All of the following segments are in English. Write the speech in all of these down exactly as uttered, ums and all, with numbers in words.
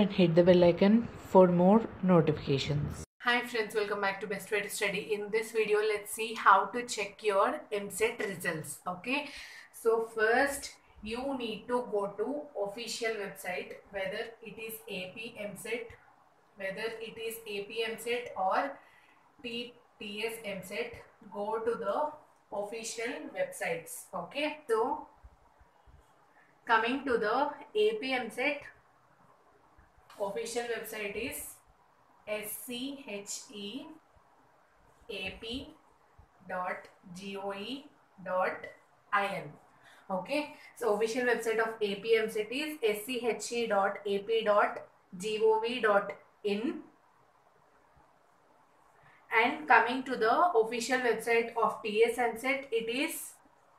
and hit the bell icon for more notifications. Hi friends, welcome back to Best Way to Study. In this video, let's see how to check your M set results. Okay, so first you need to go to official website, whether it is A P M set, whether it is A P M set or T S M set. Go to the official websites. Okay, so coming to the A P M set official website is S C H E A P dot goe dot in. Okay, so official website of A P M set is S C H E dot A P dot gov dot in. And coming to the official website of T S M set, it is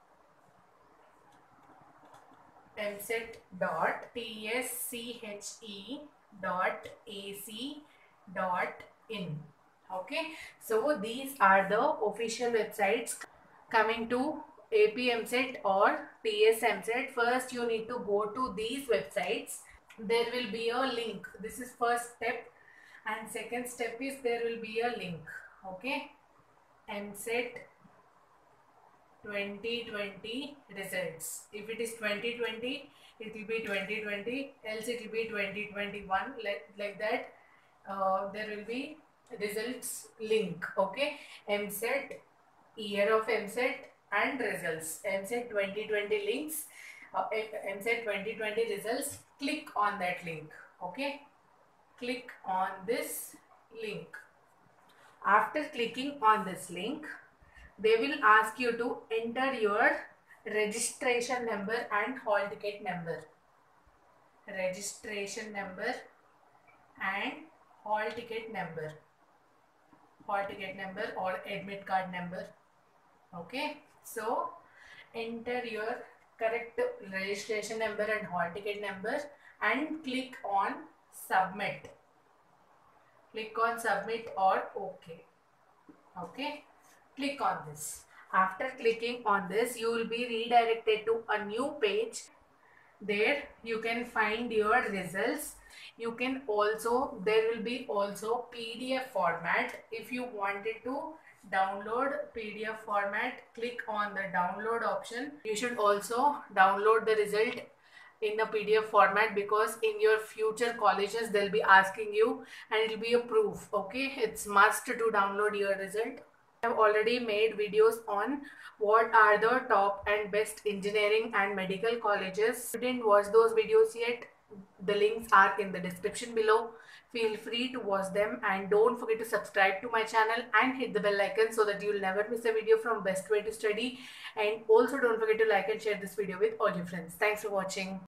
M set dot T S C H E dot A C dot in. Okay, so these are the official websites. Coming to A P M set or T S M set, first you need to go to these websites. There will be a link. This is first step, and second step is there will be a link. Okay, M set twenty twenty results. If it is twenty twenty, it will be twenty twenty, else it will be twenty twenty-one, like, like that. Uh, there will be results link. Okay, M set, year of M set and results. M set twenty twenty links, uh, M set twenty twenty results. Click on that link. Okay, click on this link. After clicking on this link, they will ask you to enter your registration number and hall ticket number. Registration number and hall ticket number. Hall ticket number or admit card number. Okay, so enter your correct registration number and hall ticket number and click on submit. Click on submit or OK. Okay, click on this. After clicking on this, you will be redirected to a new page. There you can find your results. You can also, there will be also P D F format. If you wanted to download P D F format, click on the download option. You should also download the result in the P D F format, because in your future colleges they'll be asking you and it will be a proof. Okay, it's must to download your result. I have already made videos on what are the top and best engineering and medical colleges. If you didn't watch those videos yet, the links are in the description below. Feel free to watch them, and don't forget to subscribe to my channel and hit the bell icon so that you'll never miss a video from Best Way to Study. And also don't forget to like and share this video with all your friends. Thanks for watching.